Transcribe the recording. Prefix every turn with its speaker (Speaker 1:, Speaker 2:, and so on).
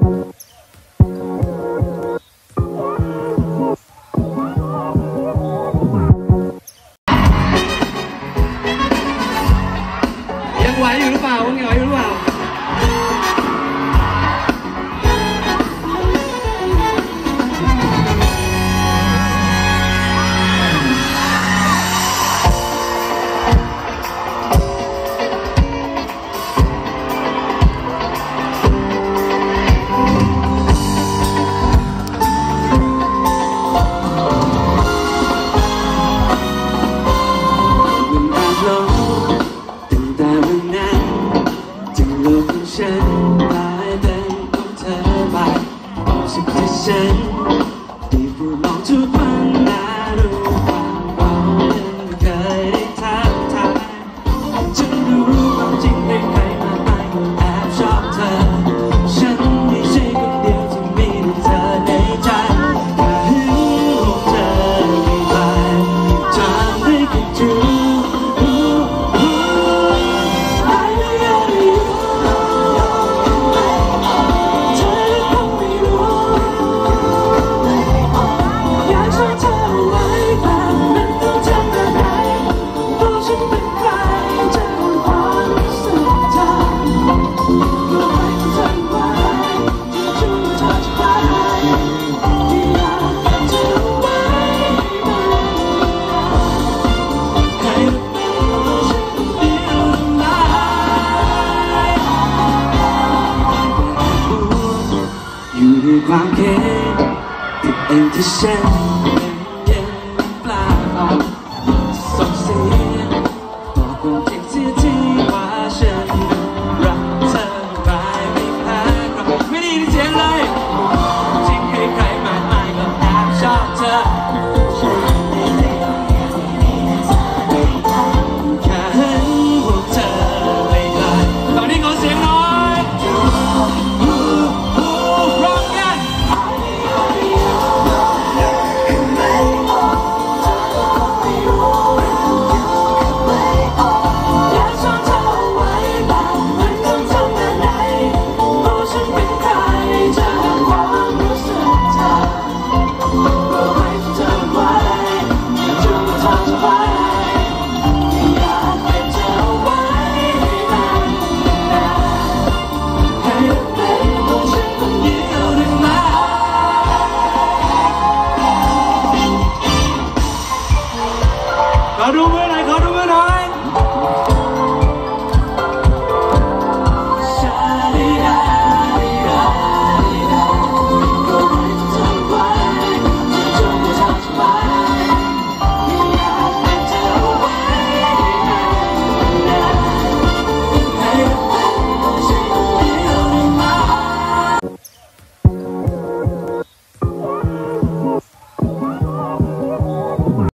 Speaker 1: ยังไหวอยู่หรือเปล่ายังไหวอยู่หรือเปล่าฉันกลายเป็นของเธอไปสิ่งที่ฉันได้พูดลองทุกวันน่ารู้ความเรายังเคยได้ทักทายฉันรู้ความจริงได้ใครมาไม่แอบชอบเธอฉันไม่ใช่คนเดียวที่มีเธอในใจแค่หึงเธอไม่ไหวทำให้กันจูความคิดผิดเองที่ฉันยังเปล่าส่งเสียงบอกความจริงเสียทีว่าฉันรักเธอไปไม่แพ้ใครไม่ได้ยินเสียงเลย